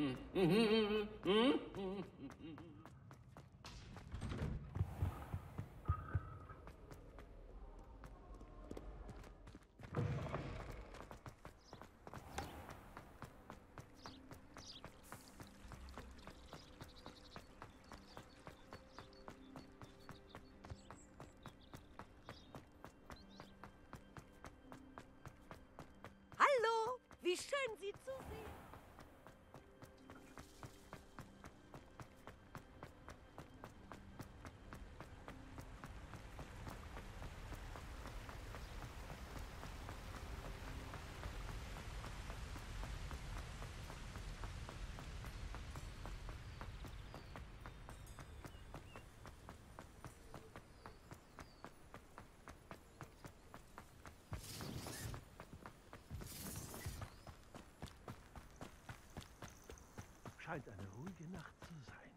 Hallo, wie schön Sie zu sehen. Scheint eine ruhige Nacht zu sein.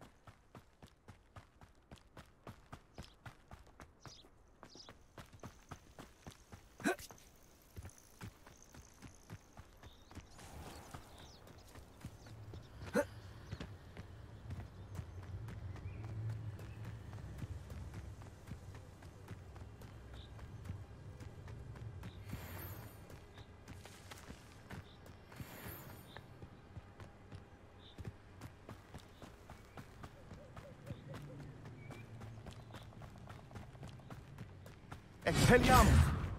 Expelliarmus!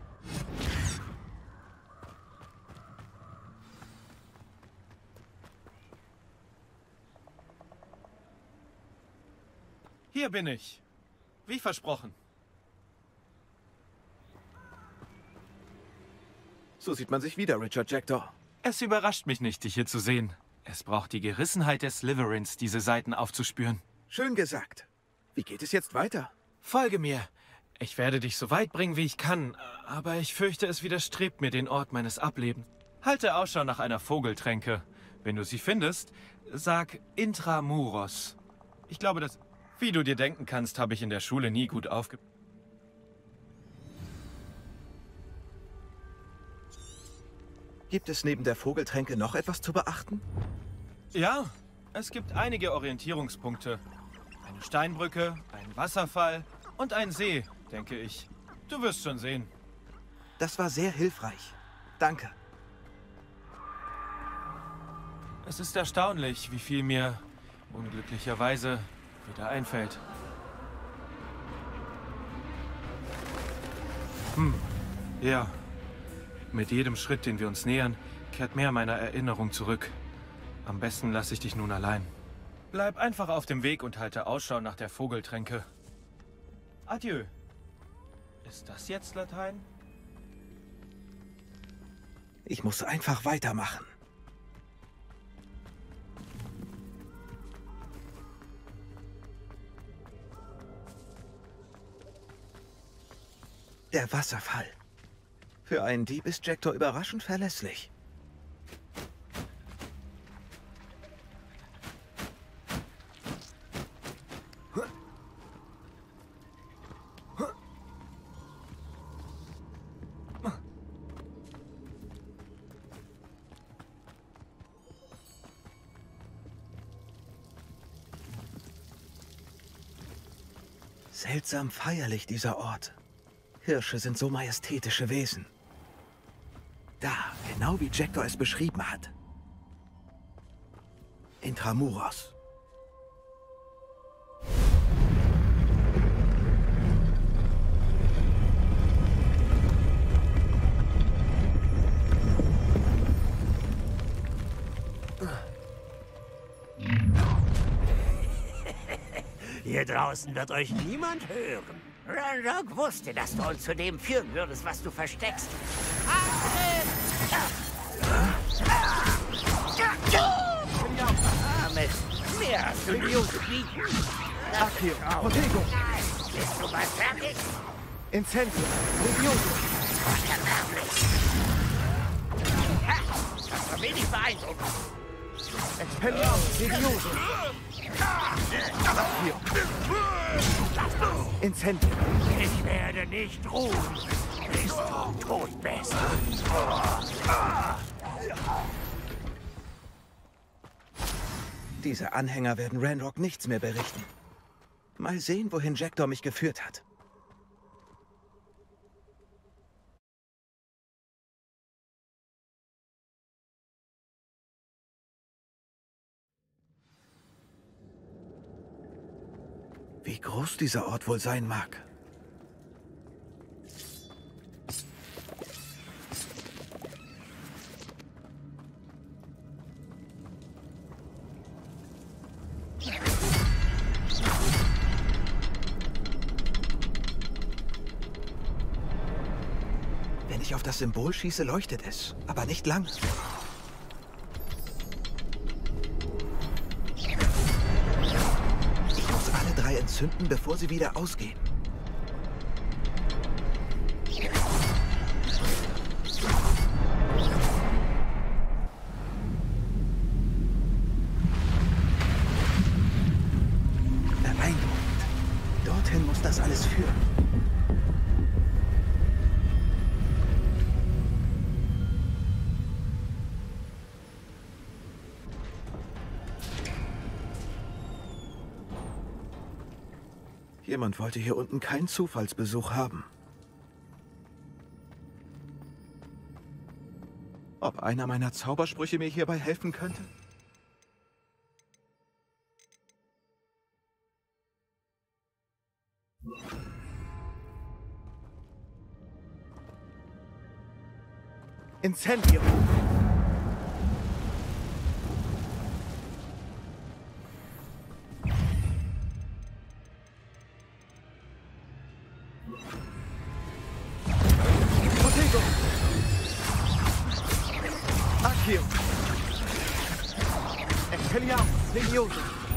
Hier bin ich. Wie versprochen. So sieht man sich wieder, Richard Jector. Es überrascht mich nicht, dich hier zu sehen. Es braucht die Gerissenheit des Slytherins, diese Seiten aufzuspüren. Schön gesagt. Wie geht es jetzt weiter? Folge mir. Ich werde dich so weit bringen, wie ich kann, aber ich fürchte, es widerstrebt mir den Ort meines Ablebens. Halte Ausschau nach einer Vogeltränke. Wenn du sie findest, sag Intramuros. Ich glaube, dass... Wie du dir denken kannst, habe ich in der Schule nie gut aufge... Gibt es neben der Vogeltränke noch etwas zu beachten? Ja, es gibt einige Orientierungspunkte. Eine Steinbrücke, ein Wasserfall und ein See, denke ich. Du wirst schon sehen. Das war sehr hilfreich. Danke. Es ist erstaunlich, wie viel mir unglücklicherweise wieder einfällt. Ja. Mit jedem Schritt, den wir uns nähern, kehrt mehr meiner Erinnerung zurück. Am besten lasse ich dich nun allein. Bleib einfach auf dem Weg und halte Ausschau nach der Vogeltränke. Adieu. Ist das jetzt Latein? Ich muss einfach weitermachen. Der Wasserfall. Für einen Dieb ist Jector überraschend verlässlich. Seltsam feierlich, dieser Ort. Hirsche sind so majestätische Wesen. Da, genau wie Jector es beschrieben hat. Intramuros. Hier draußen wird euch niemand hören. Ranrock wusste, dass du uns zu dem führen würdest, was du versteckst. Armes, mehr hast du nicht zu bieten. Accio, Protego, Bist du mal fertig? Incendio, Levioso. Erbärmlich. Das war wenig beeindruckend. Expelliarmus, Levioso. Accio. Incendio. Ich werde nicht ruhen, bis du tot bist. Diese Anhänger werden Ranrock nichts mehr berichten. Mal sehen, wohin Jackdaw mich geführt hat. Wie groß dieser Ort wohl sein mag. Wenn ich auf das Symbol schieße, leuchtet es, aber nicht lang. Ich muss alle 3 entzünden, bevor sie wieder ausgehen. Beeindruckend. Dorthin muss das alles führen. Jemand wollte hier unten keinen Zufallsbesuch haben. Ob einer meiner Zaubersprüche mir hierbei helfen könnte? Incendio! Protego! Accio! Expelliarmus! Levioso!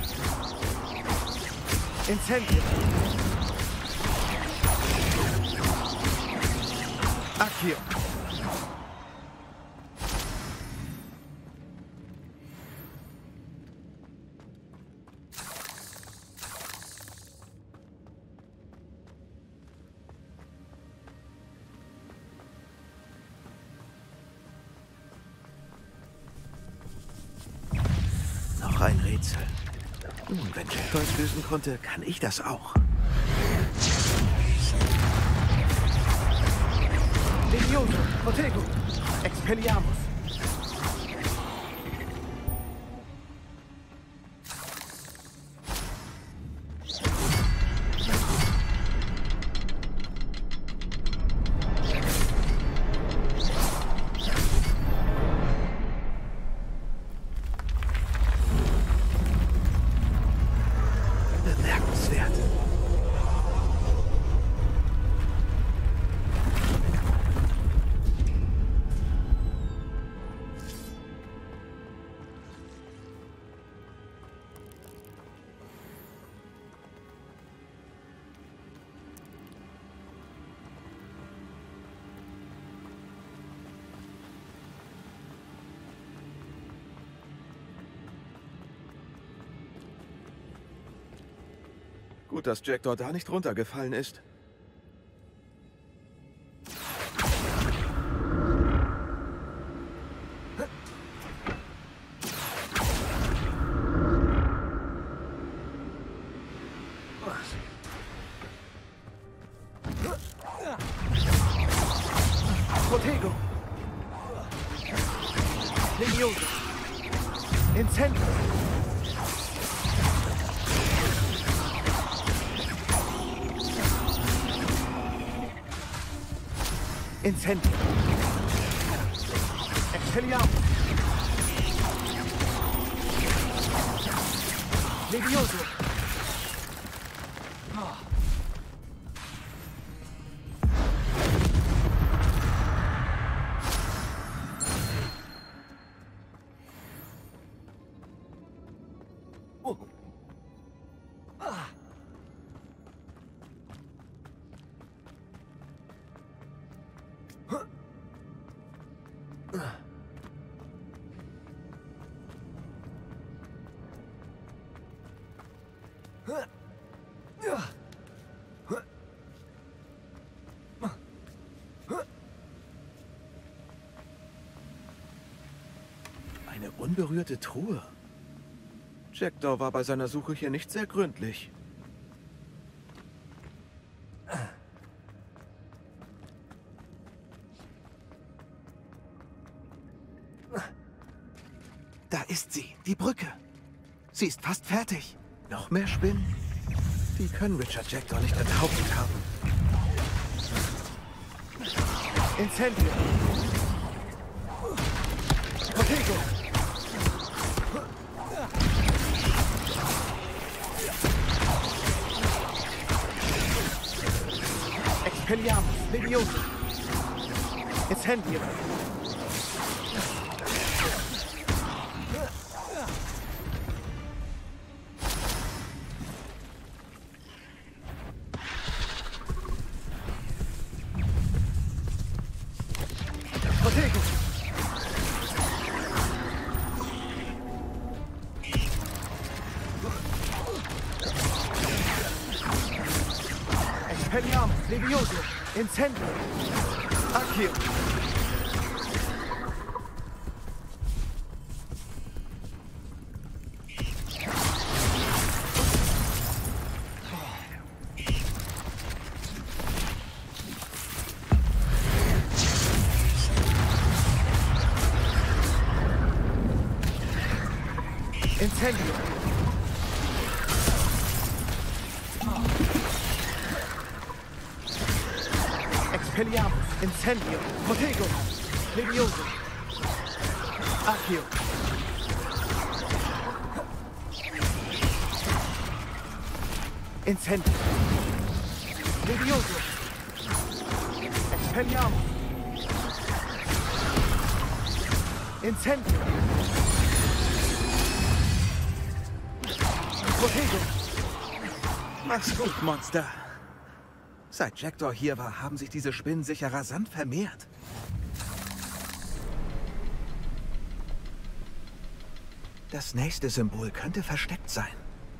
Incendio! Accio! Noch ein Rätsel. Nun, wenn Jackdaw es lösen konnte, kann ich das auch. Levioso! Protego! Expelliarmus! Bemerkenswert. Gut, dass Jackdaw da nicht runtergefallen ist. Protego! Levioso! Incendio! Incendio! Expelliarmus! Levioso! Eine unberührte Truhe. Jackdaw war bei seiner Suche hier nicht sehr gründlich. Da ist sie, die Brücke. Sie ist fast fertig. Noch mehr Spinnen? Die können Richard Jackdaw nicht enthauptet haben. Incendio. Protego. Expelliarmus. Levioso. Incendio. Protego. Expelliarmus. Levioso. Incendio. Accio. Incendio. Expelliarmus. Incendio. Protego. Levioso. Accio. Incendio. Levioso. Expelliarmus. Incendio. Protego. Mach's gut, Monster. Seit Jackdaw hier war, haben sich diese Spinnen sicher rasant vermehrt. Das nächste Symbol könnte versteckt sein.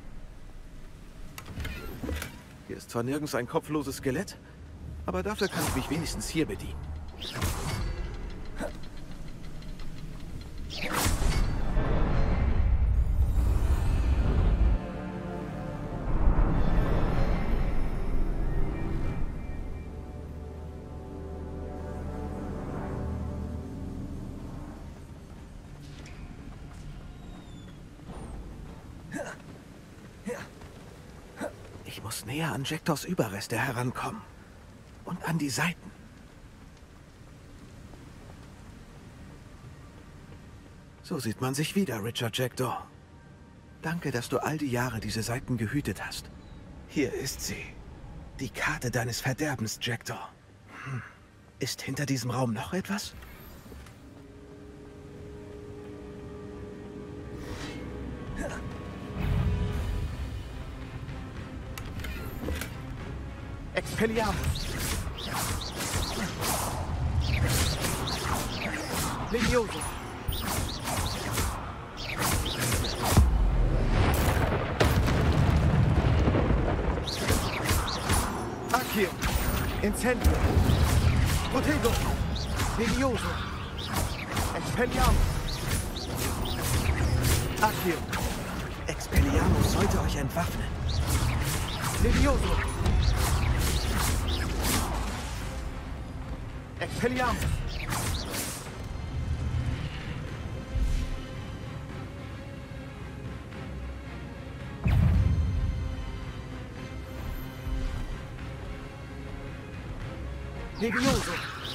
Hier ist zwar nirgends ein kopfloses Skelett, aber dafür kann ich mich wenigstens hier bedienen. Ich muss näher an Jackdaws Überreste herankommen. Und an die Seiten. So sieht man sich wieder, Richard Jackdaw. Danke, dass du all die Jahre diese Seiten gehütet hast. Hier ist sie. Die Karte deines Verderbens, Jackdaw. Ist hinter diesem Raum noch etwas? Expelliarmus. Levioso. Accio. Incendio. Protego. Levioso. Expelliarmus. Accio. Expelliarmus sollte euch entwaffnen. Levioso. Expelliarmus. Levioso.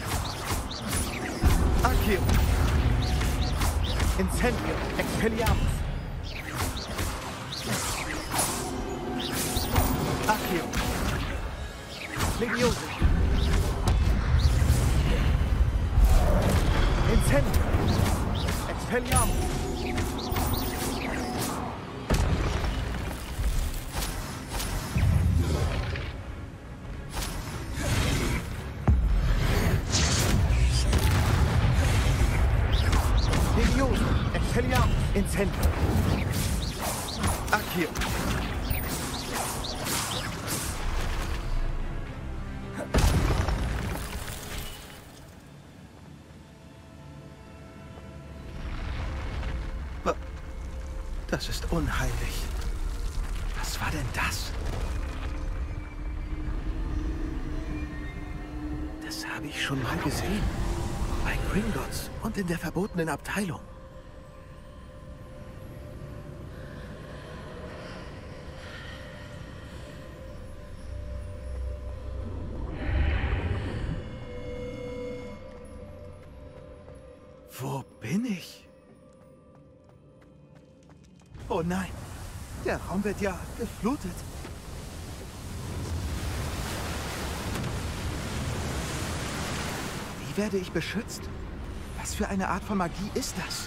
Accio. Incendio. Expelliarmus. Accio. Levioso. Incendio. Expelliarmus. Levioso. Expelliarmus. Incendio. Accio. Das ist unheimlich. Was war denn das? Das habe ich schon mal gesehen. Bei Gringotts und in der verbotenen Abteilung. Wo bin ich? Oh nein, der Raum wird ja geflutet. Wie werde ich beschützt? Was für eine Art von Magie ist das?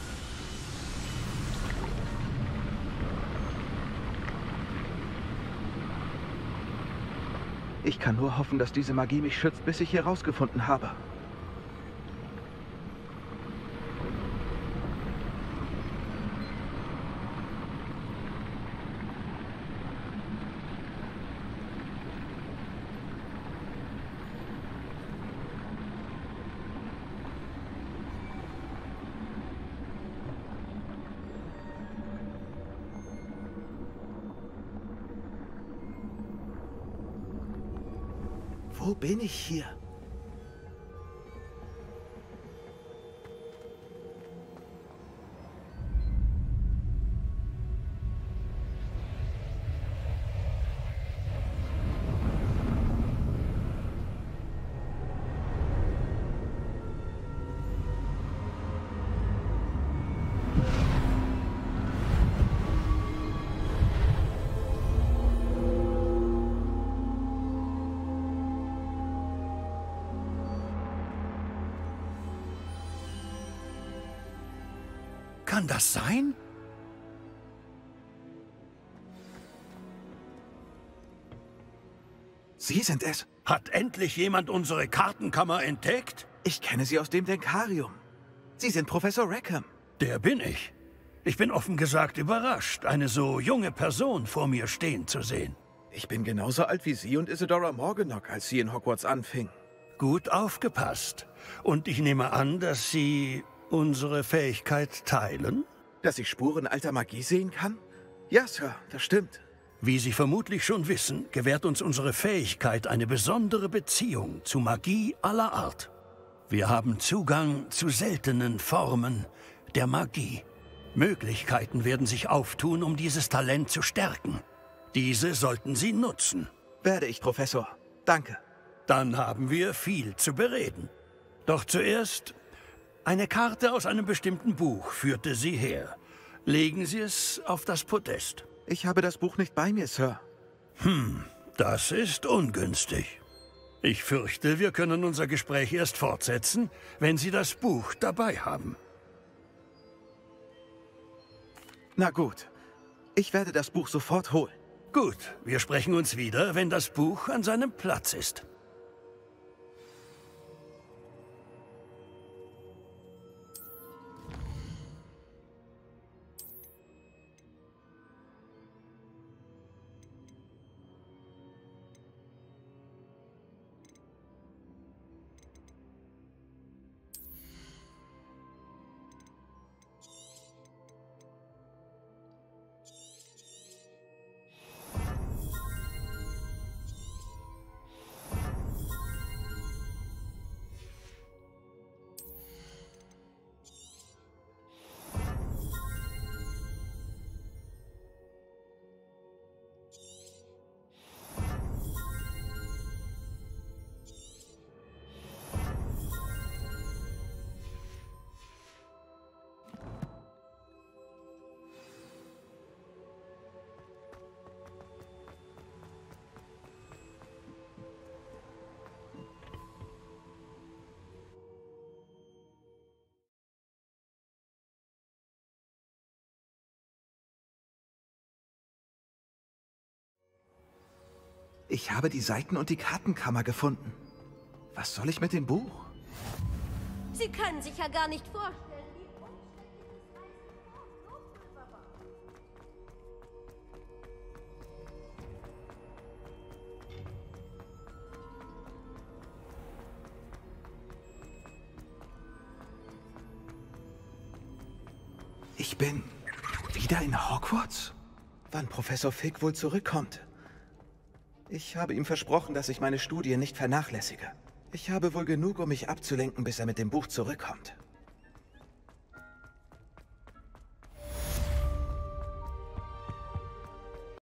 Ich kann nur hoffen, dass diese Magie mich schützt, bis ich hier rausgefunden habe. Wo bin ich hier? Kann das sein? Sie sind es. Hat endlich jemand unsere Kartenkammer entdeckt? Ich kenne Sie aus dem Denkarium. Sie sind Professor Rackham. Der bin ich. Ich bin offen gesagt überrascht, eine so junge Person vor mir stehen zu sehen. Ich bin genauso alt wie Sie und Isadora Morganach, als sie in Hogwarts anfing. Gut aufgepasst. Und ich nehme an, dass Sie unsere Fähigkeit teilen? Dass ich Spuren alter Magie sehen kann? Ja, Sir, das stimmt. Wie Sie vermutlich schon wissen, gewährt uns unsere Fähigkeit eine besondere Beziehung zu Magie aller Art. Wir haben Zugang zu seltenen Formen der Magie. Möglichkeiten werden sich auftun, um dieses Talent zu stärken. Diese sollten Sie nutzen. Werde ich, Professor. Danke. Dann haben wir viel zu bereden. Doch zuerst, eine Karte aus einem bestimmten Buch führte Sie her. Legen Sie es auf das Podest. Ich habe das Buch nicht bei mir, Sir. Das ist ungünstig. Ich fürchte, wir können unser Gespräch erst fortsetzen, wenn Sie das Buch dabei haben. Na gut. Ich werde das Buch sofort holen. Gut, wir sprechen uns wieder, wenn das Buch an seinem Platz ist. Ich habe die Seiten und die Kartenkammer gefunden. Was soll ich mit dem Buch? Sie können sich ja gar nicht vorstellen, wie umständlich das Reisen so drüber war. Ich bin Wieder in Hogwarts? Wann Professor Fig wohl zurückkommt? Ich habe ihm versprochen, dass ich meine Studie nicht vernachlässige. Ich habe wohl genug, um mich abzulenken, bis er mit dem Buch zurückkommt.